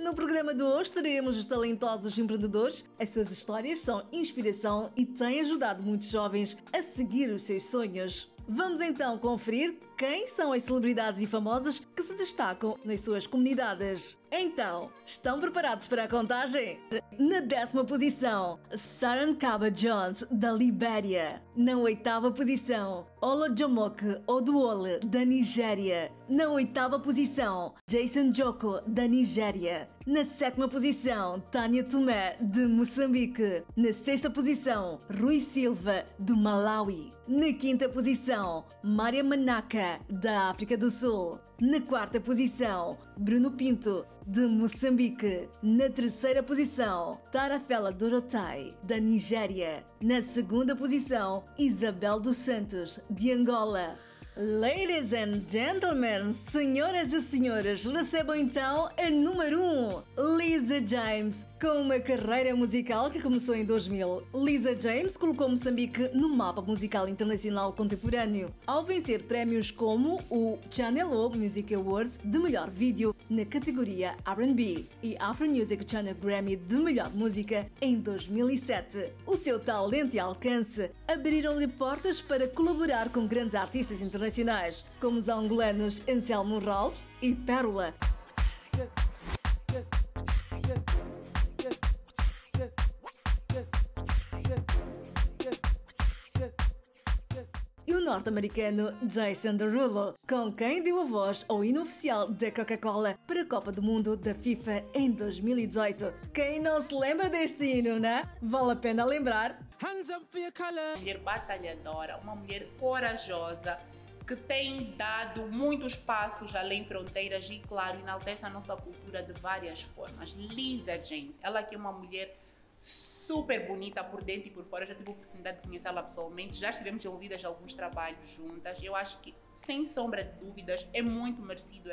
No programa de hoje teremos os talentosos empreendedores. As suas histórias são inspiração e têm ajudado muitos jovens a seguir os seus sonhos. Vamos então conferir quem são as celebridades e famosas que se destacam nas suas comunidades. Então, estão preparados para a contagem? Na 10ª posição, Sarah Kaba Jones, da Libéria. Na 8ª posição, Olajumoke Oduole, da Nigéria. Na 8ª posição, Jason Joko, da Nigéria. Na 7ª posição, Tânia Tomé, de Moçambique. Na 6ª posição, Rui Silva, de Malawi. Na 5ª posição, Maria Manaka, da África do Sul. Na 4ª posição, Bruno Pinto, de Moçambique. Na 3ª posição, Tarafela Dorotai, da Nigéria. Na 2ª posição, Isabel dos Santos, de Angola. Ladies and gentlemen, senhoras e senhores, recebam então a número 1, Lisa James. Com uma carreira musical que começou em 2000, Lisa James colocou Moçambique no mapa musical internacional contemporâneo, ao vencer prémios como o Channel O Music Awards de melhor vídeo na categoria R&B e Afro Music Channel Grammy de melhor música em 2007. O seu talento e alcance abriram-lhe portas para colaborar com grandes artistas internacionais, como os angolanos Anselmo Ralph e Pérola. E o norte-americano Jason Derulo, com quem deu a voz ao hino oficial da Coca-Cola para a Copa do Mundo da FIFA em 2018. Quem não se lembra deste hino, né? Vale a pena lembrar. Uma mulher batalhadora, uma mulher corajosa, que tem dado muitos passos além fronteiras e, claro, enaltece a nossa cultura de várias formas. Lisa James, ela que é uma mulher super bonita por dentro e por fora. Eu já tive a oportunidade de conhecê-la pessoalmente, já estivemos envolvidas em alguns trabalhos juntas. Eu acho que, sem sombra de dúvidas, é muito merecido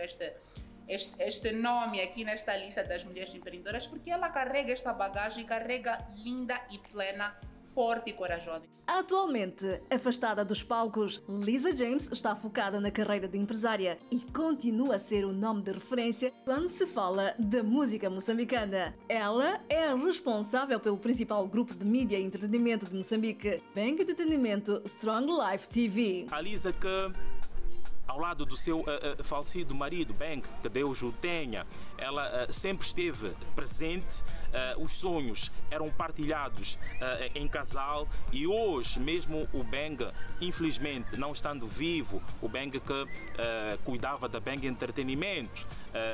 este nome aqui nesta lista das mulheres empreendedoras, porque ela carrega esta bagagem, carrega linda e plena, forte e corajosa. Atualmente, afastada dos palcos, Lisa James está focada na carreira de empresária e continua a ser o nome de referência quando se fala da música moçambicana. Ela é a responsável pelo principal grupo de mídia e entretenimento de Moçambique, Bang Entretenimento Strong Life TV. A Lisa, que ao lado do seu falecido marido, Bang, que Deus o tenha, ela sempre esteve presente, os sonhos eram partilhados em casal, e hoje mesmo o Bang, infelizmente não estando vivo, o Bang que cuidava da Bang Entretenimento,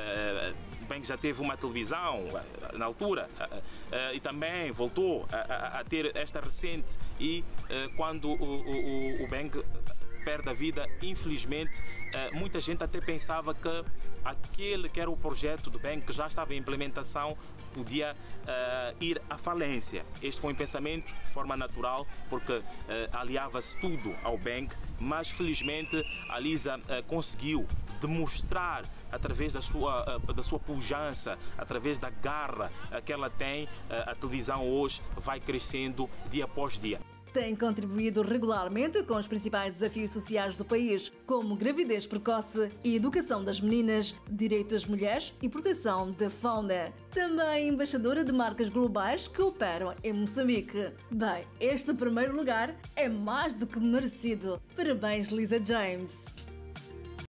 Bang já teve uma televisão na altura e também voltou a ter esta recente, e quando o Bang perde a vida, infelizmente, muita gente até pensava que aquele que era o projeto do Bang, que já estava em implementação, podia ir à falência. Este foi um pensamento de forma natural, porque aliava-se tudo ao Bang, mas felizmente a Lisa conseguiu demonstrar, através da sua pujança, através da garra que ela tem, a televisão hoje vai crescendo dia após dia. Tem contribuído regularmente com os principais desafios sociais do país, como gravidez precoce e educação das meninas, direitos das mulheres e proteção da fauna. Também embaixadora de marcas globais que operam em Moçambique. Bem, este primeiro lugar é mais do que merecido. Parabéns, Lisa James!